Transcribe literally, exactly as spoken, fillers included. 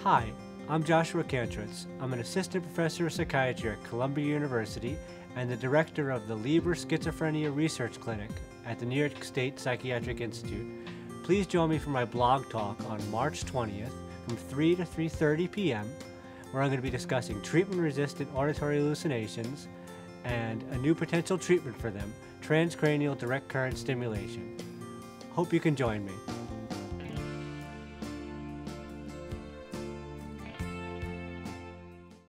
Hi, I'm Joshua Kantrowitz. I'm an assistant professor of psychiatry at Columbia University and the director of the Lieber Schizophrenia Research Clinic at the New York State Psychiatric Institute. Please join me for my blog talk on March twentieth from three to three thirty p m where I'm going to be discussing treatment-resistant auditory hallucinations and a new potential treatment for them, transcranial direct current stimulation. Hope you can join me.